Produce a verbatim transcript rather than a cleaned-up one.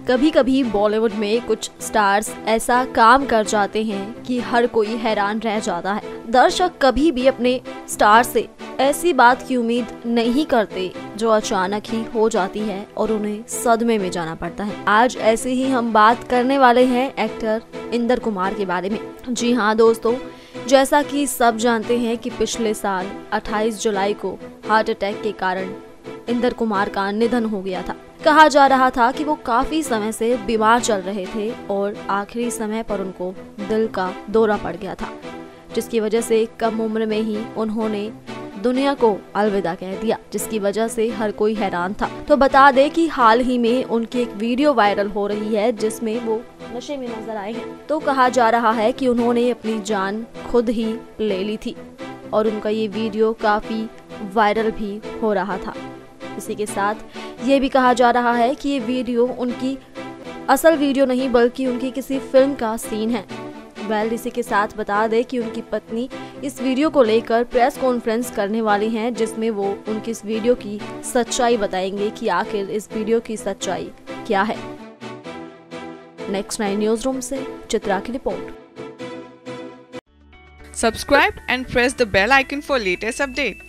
कभी कभी बॉलीवुड में कुछ स्टार्स ऐसा काम कर जाते हैं कि हर कोई हैरान रह जाता है। दर्शक कभी भी अपने स्टार से ऐसी बात की उम्मीद नहीं करते जो अचानक ही हो जाती है और उन्हें सदमे में जाना पड़ता है। आज ऐसे ही हम बात करने वाले हैं एक्टर इंदर कुमार के बारे में। जी हाँ दोस्तों, जैसा कि सब जानते हैं कि पिछले साल अट्ठाईस जुलाई को हार्ट अटैक के कारण इंदर कुमार का निधन हो गया था। कहा जा रहा था कि वो काफी समय से बीमार चल रहे थे और आखिरी समय पर उनको दिल का दौरा पड़ गया था, जिसकी वजह से कम उम्र में ही उन्होंने दुनिया को अलविदा कह दिया, जिसकी वजह से हर कोई हैरान था। तो बता दें कि हाल ही में उनकी एक वीडियो वायरल हो रही है जिसमें वो नशे में नजर आए हैं। तो कहा जा रहा है कि उन्होंने अपनी जान खुद ही ले ली थी और उनका ये वीडियो काफी वायरल भी हो रहा था। इसी के साथ ये भी कहा जा रहा है कि ये वीडियो उनकी असल वीडियो नहीं बल्कि उनकी किसी फिल्म का सीन है। वेल, इसी के साथ बता दें कि उनकी पत्नी इस वीडियो को लेकर प्रेस कॉन्फ्रेंस करने वाली हैं, जिसमें वो उनकी इस वीडियो की सच्चाई बताएंगे कि आखिर इस वीडियो की सच्चाई क्या है। नेक्स्ट नाइन न्यूज रूम से चित्रा की report. Subscribe and press the bell icon for latest update.